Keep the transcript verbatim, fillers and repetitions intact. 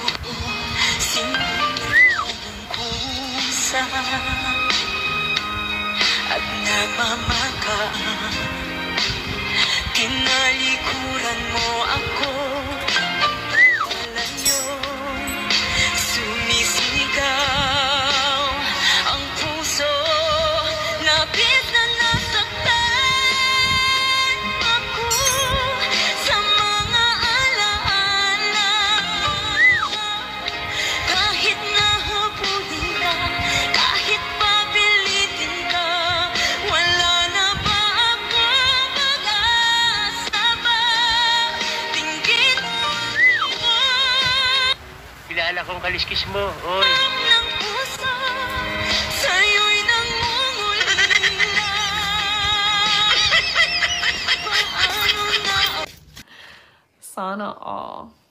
Sinulan ng kusa at nagmamaka. Tinalikuran mo ako, malayo, sumisigaw ang puso, labis na nasaktan ako sa mga alaala. Kahit nahabulin ka, kahit papilitin ka, wala na ba akong mag-asa ba? Tinggit mo, Kilala kong kaliskis mo, oy. ng puso, sa'yo'y nangungulila. Paano na Sana all.